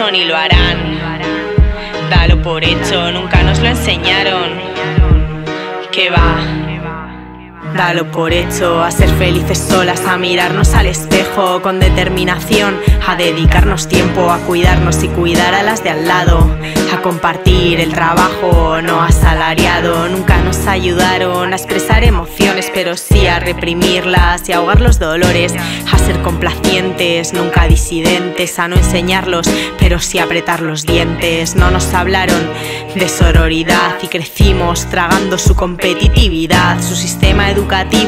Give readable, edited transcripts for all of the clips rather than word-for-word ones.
eso ni lo harán. Dalo por hecho, nunca nos lo enseñaron. ¿Qué va? Dalo por hecho, a ser felices solas, a mirarnos al espejo con determinación, a dedicarnos tiempo, a cuidarnos y cuidar a las de al lado, a compartir el trabajo no asalariado. Nunca nos ayudaron a expresar emociones, pero sí a reprimirlas y ahogar los dolores, a ser complacientes, nunca disidentes, a no enseñarlos, pero sí apretar los dientes. No nos hablaron de sororidad y crecimos tragando su competitividad, su sistema educativo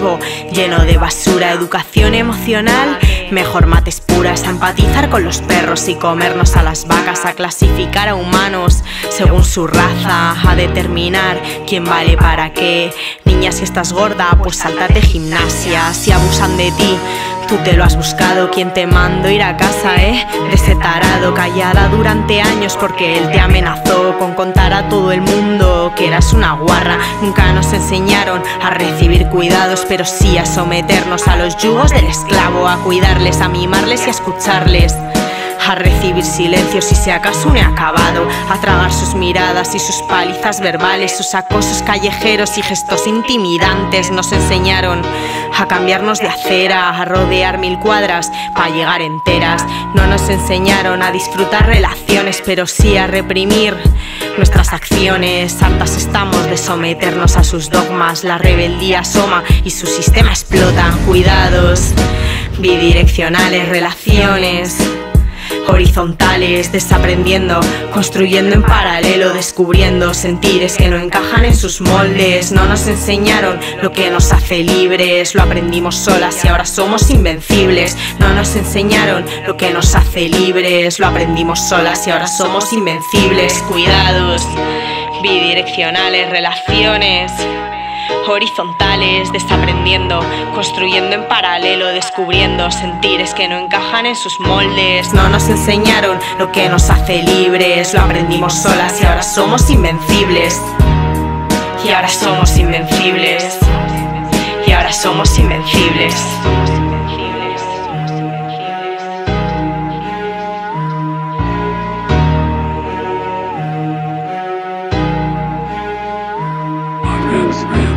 lleno de basura, educación emocional, mejor mates puras, a empatizar con los perros y comernos a las vacas, a clasificar a humanos según su raza, a determinar quién vale para qué. Niña, si estás gorda, pues sáltate gimnasia. Si abusan de ti, tú te lo has buscado. ¿Quién te mandó ir a casa, de ese tarado? Callada durante años porque él te amenazó con contar a todo el mundo que eras una guarra. Nunca nos enseñaron a recibir cuidados, pero sí a someternos a los yugos del esclavo, a cuidarles, a mimarles y a escucharles, a recibir silencio si se acaso no he acabado, a tragar sus miradas y sus palizas verbales, sus acosos callejeros y gestos intimidantes. Nos enseñaron a cambiarnos de acera, a rodear 1000 cuadras para llegar enteras. No nos enseñaron a disfrutar relaciones, pero sí a reprimir nuestras acciones. Hartas estamos de someternos a sus dogmas, la rebeldía asoma y su sistema explota. Cuidados bidireccionales, relaciones horizontales, desaprendiendo, construyendo en paralelo, descubriendo sentires que no encajan en sus moldes. No nos enseñaron lo que nos hace libres, lo aprendimos solas y ahora somos invencibles. No nos enseñaron lo que nos hace libres, lo aprendimos solas y ahora somos invencibles. Cuidados bidireccionales, relaciones horizontales, desaprendiendo, construyendo en paralelo, descubriendo sentires que no encajan en sus moldes. No nos enseñaron lo que nos hace libres, lo aprendimos solas y ahora somos invencibles. Y ahora somos invencibles. Y ahora somos invencibles. Yes,